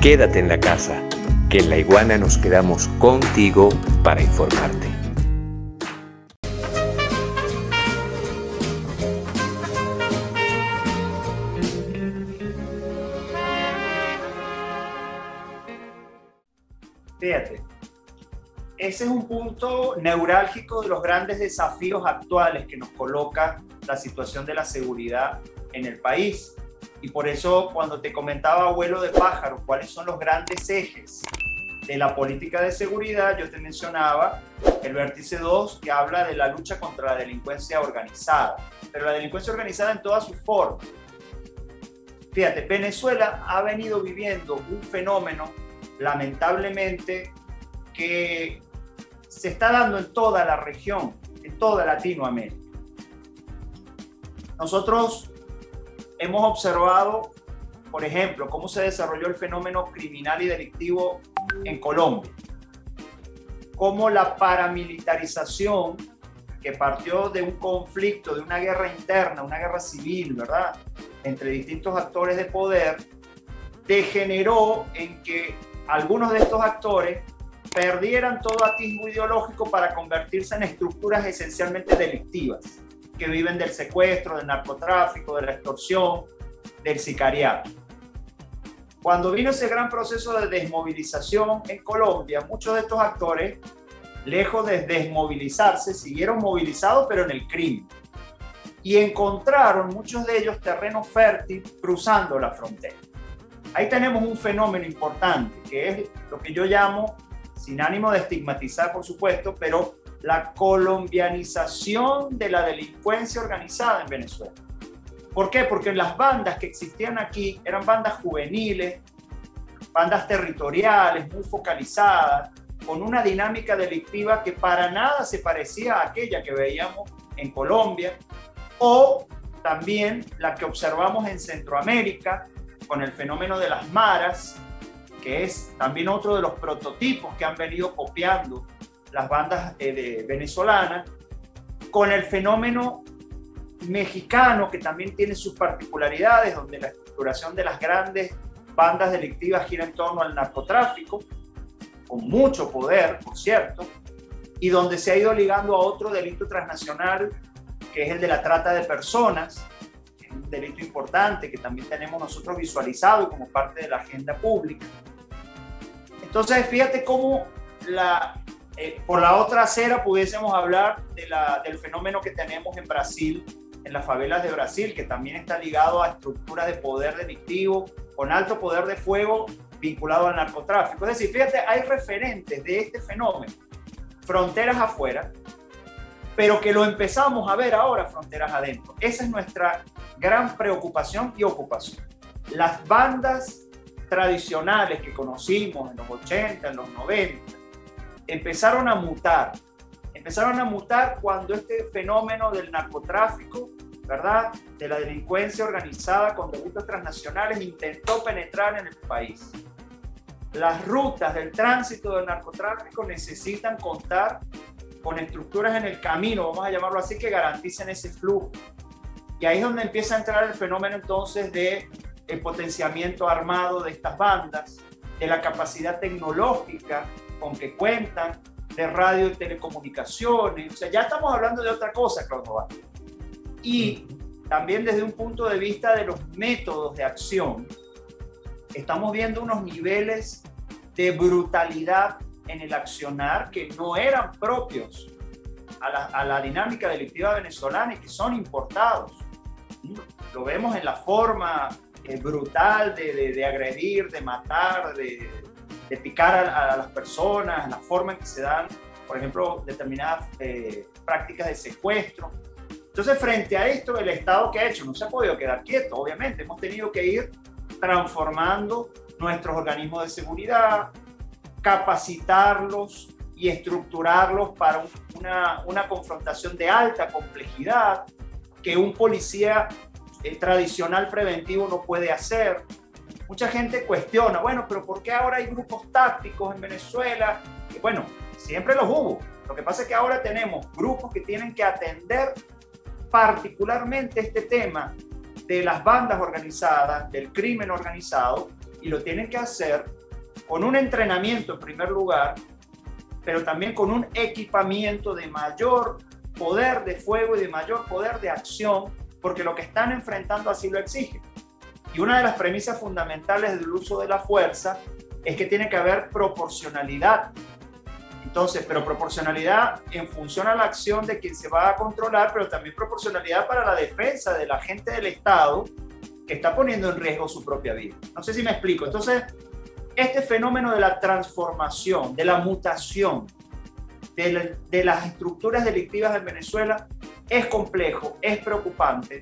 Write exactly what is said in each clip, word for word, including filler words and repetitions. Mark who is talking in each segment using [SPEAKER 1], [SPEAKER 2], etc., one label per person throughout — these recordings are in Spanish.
[SPEAKER 1] Quédate en la casa, que en La Iguana nos quedamos contigo para informarte.
[SPEAKER 2] Fíjate, ese es un punto neurálgico de los grandes desafíos actuales que nos coloca la situación de la seguridad en el país. Y por eso, cuando te comentaba, abuelo de pájaro, cuáles son los grandes ejes de la política de seguridad, yo te mencionaba el vértice dos, que habla de la lucha contra la delincuencia organizada, pero la delincuencia organizada en todas sus formas. Fíjate, Venezuela ha venido viviendo un fenómeno, lamentablemente, que se está dando en toda la región, en toda Latinoamérica. Nosotros hemos observado, por ejemplo, cómo se desarrolló el fenómeno criminal y delictivo en Colombia, cómo la paramilitarización, que partió de un conflicto, de una guerra interna, una guerra civil, ¿verdad?, entre distintos actores de poder, degeneró en que algunos de estos actores perdieran todo atisbo ideológico para convertirse en estructuras esencialmente delictivas, que viven del secuestro, del narcotráfico, de la extorsión, del sicariato. Cuando vino ese gran proceso de desmovilización en Colombia, muchos de estos actores, lejos de desmovilizarse, siguieron movilizados, pero en el crimen. Y encontraron muchos de ellos terreno fértil cruzando la frontera. Ahí tenemos un fenómeno importante, que es lo que yo llamo, sin ánimo de estigmatizar, por supuesto, pero la colombianización de la delincuencia organizada en Venezuela. ¿Por qué? Porque las bandas que existían aquí eran bandas juveniles, bandas territoriales, muy focalizadas, con una dinámica delictiva que para nada se parecía a aquella que veíamos en Colombia, o también la que observamos en Centroamérica, con el fenómeno de las maras, que es también otro de los prototipos que han venido copiando las bandas eh, de, venezolanas, con el fenómeno mexicano, que también tiene sus particularidades, donde la estructuración de las grandes bandas delictivas gira en torno al narcotráfico, con mucho poder, por cierto, y donde se ha ido ligando a otro delito transnacional, que es el de la trata de personas, un delito importante que también tenemos nosotros visualizado como parte de la agenda pública. Entonces, fíjate cómo la, eh, por la otra acera pudiésemos hablar de la, del fenómeno que tenemos en Brasil, en las favelas de Brasil, que también está ligado a estructuras de poder delictivo con alto poder de fuego vinculado al narcotráfico. Es decir, fíjate, hay referentes de este fenómeno, fronteras afuera, pero que lo empezamos a ver ahora fronteras adentro. Esa es nuestra gran preocupación y ocupación. Las bandas tradicionales que conocimos en los ochenta, en los noventa, empezaron a mutar. Empezaron a mutar cuando este fenómeno del narcotráfico, ¿verdad?, de la delincuencia organizada con delitos transnacionales intentó penetrar en el país. Las rutas del tránsito del narcotráfico necesitan contar con estructuras en el camino, vamos a llamarlo así, que garanticen ese flujo. Y ahí es donde empieza a entrar el fenómeno entonces de el potenciamiento armado de estas bandas, de la capacidad tecnológica con que cuentan, de radio y telecomunicaciones. O sea, ya estamos hablando de otra cosa, Claudio Vázquez. Y también desde un punto de vista de los métodos de acción, estamos viendo unos niveles de brutalidad en el accionar que no eran propios a la, a la dinámica delictiva venezolana y que son importados. Lo vemos en la forma eh, brutal de, de, de agredir, de matar, de, de picar a, a las personas, la forma en que se dan, por ejemplo, determinadas eh, prácticas de secuestro. Entonces, frente a esto, el Estado, ¿qué ha hecho? No se ha podido quedar quieto, obviamente. Hemos tenido que ir transformando nuestros organismos de seguridad, capacitarlos y estructurarlos para un, una, una confrontación de alta complejidad que un policía eh, tradicional preventivo no puede hacer. Mucha gente cuestiona, bueno, pero ¿por qué ahora hay grupos tácticos en Venezuela? Y bueno, siempre los hubo. Lo que pasa es que ahora tenemos grupos que tienen que atender particularmente este tema de las bandas organizadas, del crimen organizado, y lo tienen que hacer con un entrenamiento en primer lugar, pero también con un equipamiento de mayor poder de fuego y de mayor poder de acción, porque lo que están enfrentando así lo exige. Y una de las premisas fundamentales del uso de la fuerza es que tiene que haber proporcionalidad. Entonces, pero proporcionalidad en función a la acción de quien se va a controlar, pero también proporcionalidad para la defensa del agente del Estado que está poniendo en riesgo su propia vida. No sé si me explico. Entonces, este fenómeno de la transformación, de la mutación de, la, de las estructuras delictivas en Venezuela es complejo, es preocupante,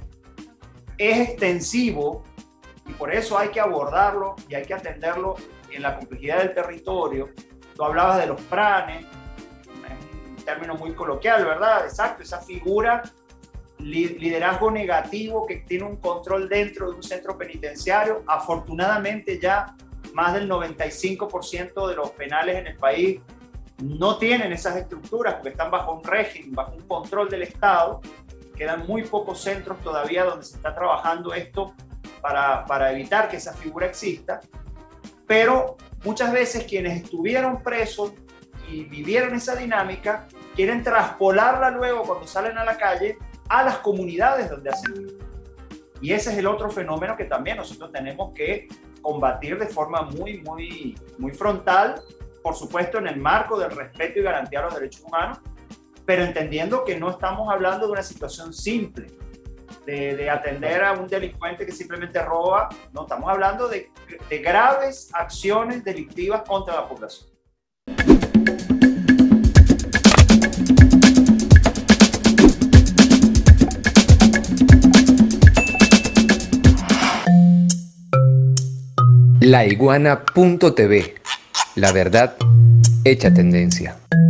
[SPEAKER 2] es extensivo y por eso hay que abordarlo y hay que atenderlo en la complejidad del territorio. Tú hablabas de los pranes, un término muy coloquial, ¿verdad? Exacto, esa figura, liderazgo negativo que tiene un control dentro de un centro penitenciario. Afortunadamente ya más del noventa y cinco por ciento de los penales en el país no tienen esas estructuras porque están bajo un régimen, bajo un control del Estado. Quedan muy pocos centros todavía donde se está trabajando esto para, para evitar que esa figura exista. Pero muchas veces quienes estuvieron presos y vivieron esa dinámica quieren traspolarla luego cuando salen a la calle a las comunidades donde hacen vida. Y ese es el otro fenómeno que también nosotros tenemos que combatir de forma muy, muy, muy frontal, por supuesto en el marco del respeto y garantía de los derechos humanos, pero entendiendo que no estamos hablando de una situación simple, de, de atender a un delincuente que simplemente roba, no, estamos hablando de, de graves acciones delictivas contra la población.
[SPEAKER 1] La Iguana punto T V, la verdad hecha tendencia.